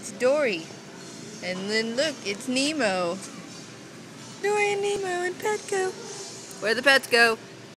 it's Dory. And then look, it's Nemo. Dory and Nemo and Petco. Where'd the pets go?